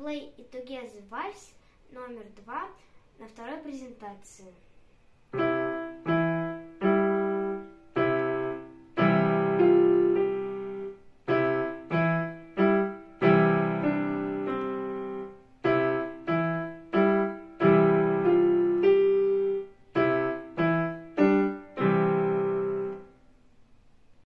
Play It Together вальс номер 2 на второй презентации.